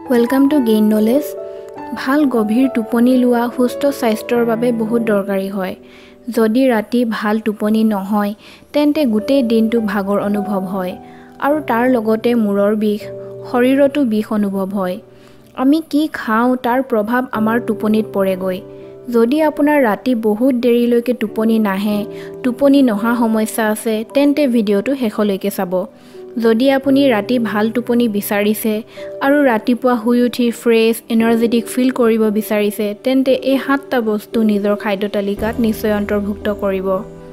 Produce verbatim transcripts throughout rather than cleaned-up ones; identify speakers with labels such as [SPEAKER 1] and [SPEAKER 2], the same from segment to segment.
[SPEAKER 1] Welcome to Gain Knowledge. ভাল গভীৰ টোপনি লোৱা সুস্থ স্বাস্থ্যৰ বাবে বহুত দৰকাৰী হয়। যদি ৰাতি ভাল টোপনি নহয় তেন্তে গোটেই দিনটো ভাগৰ অনুভৱ হয় আৰু তাৰ লগতে মূৰৰ বিষ, শৰীৰতো বিষ অনুভৱ হয়। আমি কি খাওঁ তাৰ প্ৰভাৱ আমাৰ টোপনিত পৰেগৈ। যদি আপোনাৰ ৰাতি বহুত দেৰিলৈকে টোপনি নাহে, টোপনি নহা সমস্যা আছে তেন্তে ভিডিঅ'টো শেষলৈকে চাব। যদি আপুনি ৰাতি ভাল টোপনি বিচাৰিছে আৰু ৰাতিপুৱা শুই উঠি ফ্ৰেছ এনাৰ্জেটিক ফিল কৰিব বিচাৰিছে তেন্তে এই সাতটা বস্তু নিজৰ খাদ্য তালিকাত নিশ্চয় অন্তৰ্ভুক্ত কৰিব।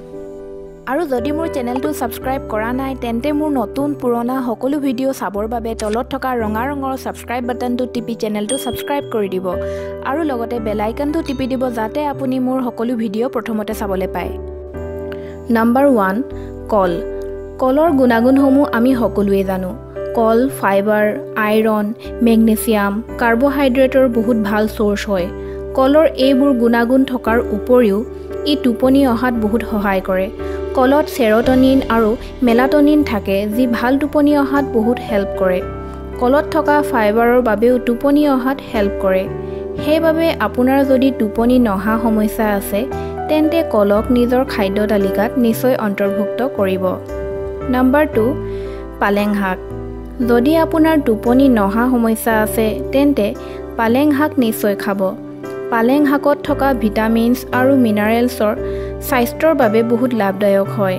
[SPEAKER 1] আৰু যদি মোৰ চেনেলটো ছাবস্ক্ৰাইব কৰা নাই তেন্তে মোৰ নতুন পুৰণা সকলো ভিডিঅ' চাবৰ বাবে তলত থকা ৰঙা ৰঙৰ ছাবস্ক্ৰাইব বাটনটো টিপি চেনেলটো ছাবস্ক্ৰাইব কৰি দিব আৰু লগতে বেল আইকনটো টিপি দিব যাতে আপুনি মোৰ সকলো ভিডিঅ' প্ৰথমতে চাবলৈ পায়। নাম্বাৰ ওৱান, কল। কলৰ গুণাগুণসমূহ আমি সকলোৱে জানো। কল ফাইবাৰ, আইৰণ, মেগনেছিয়াম, কাৰ্বহাইড্ৰেটৰ বহুত ভাল চ'ৰ্চ হয়। কলৰ এইবোৰ গুণাগুণ থকাৰ উপৰিও ই টোপনি অহাত বহুত সহায় কৰে। কলত চেৰ'টনিন আৰু মেলাটনিন থাকে যি ভাল টোপনি অহাত বহুত হেল্প কৰে। কলত থকা ফাইবাৰৰ বাবেও টোপনি অহাত হেল্প কৰে। সেইবাবে আপোনাৰ যদি টোপনি নহা সমস্যা আছে তেন্তে কলক নিজৰ খাদ্য তালিকাত নিশ্চয় অন্তৰ্ভুক্ত কৰিব। নাম্বাৰ টু, পালেং শাক। যদি আপোনাৰ টোপনি নহা সমস্যা আছে তেন্তে পালেং শাক নিশ্চয় খাব। পালেং শাকত থকা ভিটামিনছ আৰু মিনাৰেলছৰ স্বাস্থ্যৰ বাবে বহুত লাভদায়ক হয়।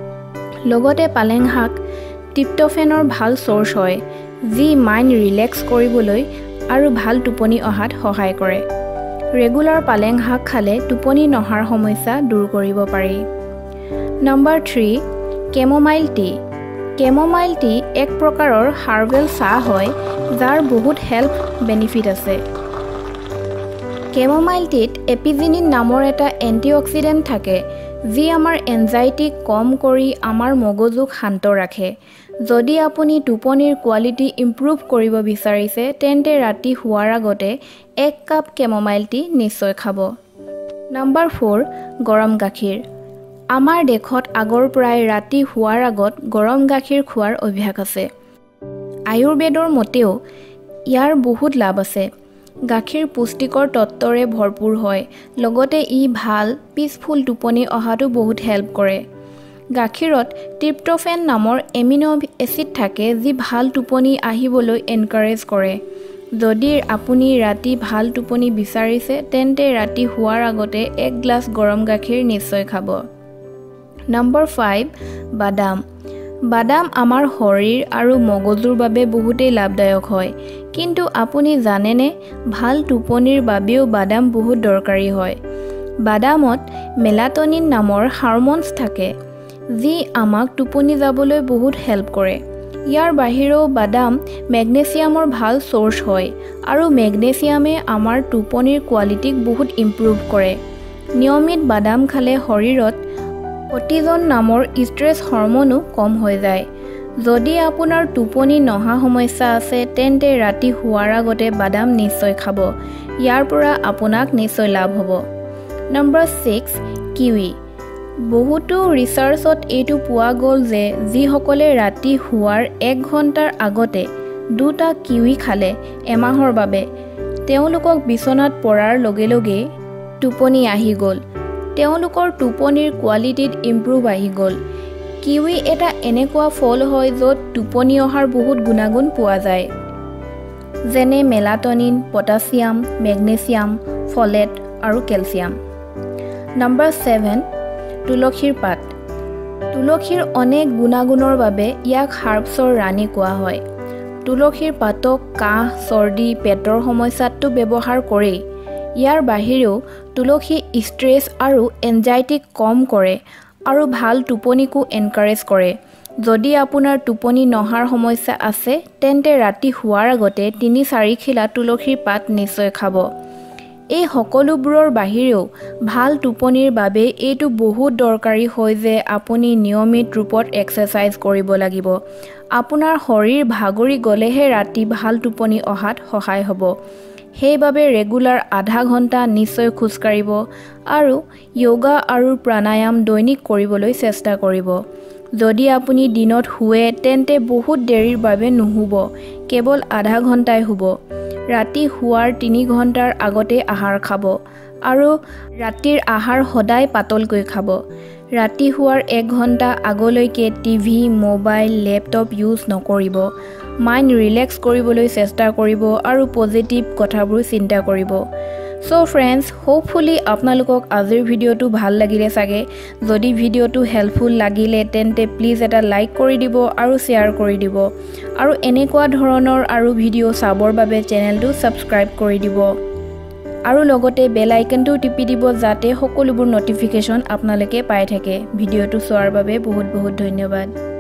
[SPEAKER 1] লগতে পালেং শাক ট্ৰিপ্ট'ফেনৰ ভাল চ'ৰ্চ হয় যি মাইণ্ড ৰিলেক্স কৰিবলৈ আৰু ভাল টোপনি অহাত সহায় কৰে। ৰেগুলাৰ পালেং শাক খালে টোপনি নহাৰ সমস্যা দূৰ কৰিব পাৰি। Number three, chamomile tea. Chamomile tea এক প্ৰকাৰৰ হাৰ্বেল চাহ হয় যাৰ বহুত হেল্থ বেনিফিট আছে। কেমোমাইল টিত এপিজিনিন নামৰ এটা এণ্টিঅক্সিডেণ্ট থাকে যি আমাৰ এনজাইটি কম কৰি আমাৰ মগজুক শান্ত ৰাখে। যদি আপুনি টোপনিৰ কোৱালিটি ইম্প্ৰুভ কৰিব বিচাৰিছে তেন্তে ৰাতি শোৱাৰ আগতে এক কাপ কেমোমাইল টি নিশ্চয় খাব। নাম্বাৰ ফ'ৰ, গৰম গাখীৰ। আমাৰ দেশত আগৰ পৰাই ৰাতি শোৱাৰ আগত গৰম গাখীৰ খোৱাৰ অভ্যাস আছে। আয়ুৰ্বেদৰ মতেও ইয়াৰ বহুত লাভ আছে। গাখীৰ পুষ্টিকৰ তত্ত্বৰে ভৰপূৰ হয়, লগতে ই ভাল পিচফুল টোপনি অহাটো বহুত হেল্প কৰে। গাখীৰত ট্ৰিপ্ট'ফেন নামৰ এমিনো এচিড থাকে যি ভাল টোপনি আহিবলৈ এনকাৰেজ কৰে। যদি আপুনি ৰাতি ভাল টোপনি বিচাৰিছে তেন্তে ৰাতি শোৱাৰ আগতে এক গ্লাছ গৰম গাখীৰ নিশ্চয় খাব। নাম্বাৰ ফাইভ, বাদাম। বাদাম আমাৰ শৰীৰ আৰু মগজুৰ বাবে বহুতেই লাভদায়ক হয়। কিন্তু আপুনি জানেনে ভাল টোপনিৰ বাবেও বাদাম বহুত দৰকাৰী হয়। বাদামত মেলাটনিন নামৰ হৰম'নছ থাকে যি আমাক টোপনি যাবলৈ বহুত হেল্প কৰে। ইয়াৰ বাহিৰেও বাদাম মেগনেছিয়ামৰ ভাল চ'ৰ্চ হয় আৰু মেগনেছিয়ামে আমাৰ টোপনিৰ কোৱালিটিক বহুত ইম্প্ৰুভ কৰে। নিয়মিত বাদাম খালে শৰীৰত কৰ্টিজল নামৰ ষ্ট্ৰেছ হৰম'নো কম হৈ যায়। যদি আপোনাৰ টোপনি নহা সমস্যা আছে তেন্তে ৰাতি শোৱাৰ আগতে বাদাম নিশ্চয় খাব। ইয়াৰ পৰা আপোনাক নিশ্চয় লাভ হ'ব। Number six, kiwi. বহুতো ৰিচাৰ্চত এইটো পোৱা গ'ল যে যিসকলে ৰাতি শোৱাৰ এক ঘণ্টাৰ আগতে দুটা কিৱি খালে এমাহৰ বাবে তেওঁলোকক বিচনাত পৰাৰ লগে লগে টোপনি আহি গ'ল। তেওঁলোকৰ টোপনিৰ কোৱালিটিত ইম্প্ৰুভ আহি গ'ল। কিৱি এটা এনেকুৱা ফল হয় য'ত টোপনি অহাৰ বহুত গুণাগুণ পোৱা যায় যেনে মেলাটনিন, পটাছিয়াম, মেগনেছিয়াম, ফলেট আৰু কেলছিয়াম। নাম্বাৰ ছেভেন, তুলসীৰ পাত। তুলসীৰ অনেক গুণাগুণৰ বাবে ইয়াক হাৰ্বছৰ ৰাণী কোৱা হয়। তুলসীৰ পাতক কাহ, চৰ্দি, পেটৰ সমস্যাতো ব্যৱহাৰ কৰেই। ইয়াৰ বাহিৰেও তুলসী ষ্ট্ৰেছ আৰু এনজাইটিক কম কৰে আৰু ভাল টোপনিকো এনকাৰেজ কৰে। যদি আপোনাৰ টোপনি নহাৰ সমস্যা আছে তেন্তে ৰাতি শোৱাৰ আগতে তিনি চাৰি খিলা তুলসীৰ পাত নিশ্চয় খাব। এই সকলোবোৰৰ বাহিৰেও ভাল টোপনিৰ বাবে এইটো বহুত দৰকাৰী হয় যে আপুনি নিয়মিত ৰূপত এক্সাৰচাইজ কৰিব লাগিব। আপোনাৰ শৰীৰ ভাগৰি গ'লেহে ৰাতি ভাল টোপনি অহাত সহায় হ'ব। সেইবাবে ৰেগুলাৰ আধা ঘণ্টা নিশ্চয় খোজকাঢ়িব আৰু য়োগা আৰু প্ৰাণায়াম দৈনিক কৰিবলৈ চেষ্টা কৰিব। যদি আপুনি দিনত শুৱে তেন্তে বহুত দেৰিৰ বাবে নুশুব, কেৱল আধা ঘণ্টাই শুব। ৰাতি শুৱাৰ তিনি ঘণ্টাৰ আগতে আহাৰ খাব আৰু ৰাতিৰ আহাৰ সদায় পাতলকৈ খাব। ৰাতি শুৱাৰ এক ঘণ্টা আগলৈকে টিভি, মোবাইল, লেপটপ ইউজ নকৰিব। মাইণ্ড ৰিলেক্স কৰিবলৈ চেষ্টা কৰিব আৰু পজিটিভ কথাবোৰ চিন্তা কৰিব। সো ফ্ৰেণ্ডছ, হোপফুলি আপোনালোকক আজিৰ ভিডিঅ'টো ভাল লাগিলে চাগে। যদি ভিডিঅ'টো হেল্পফুল লাগিলে তেন্তে প্লিজ এটা লাইক কৰি দিব আৰু শ্বেয়াৰ কৰি দিব আৰু এনেকুৱা ধৰণৰ আৰু ভিডিঅ' চাবৰ বাবে চেনেলটো ছাবস্ক্ৰাইব কৰি দিব আৰু লগতে বেল আইকনটো টিপি দিব যাতে সকলোবোৰ নটিফিকেশ্যন আপোনালোকে পাই থাকে। ভিডিঅ'টো চোৱাৰ বাবে বহুত বহুত ধন্যবাদ।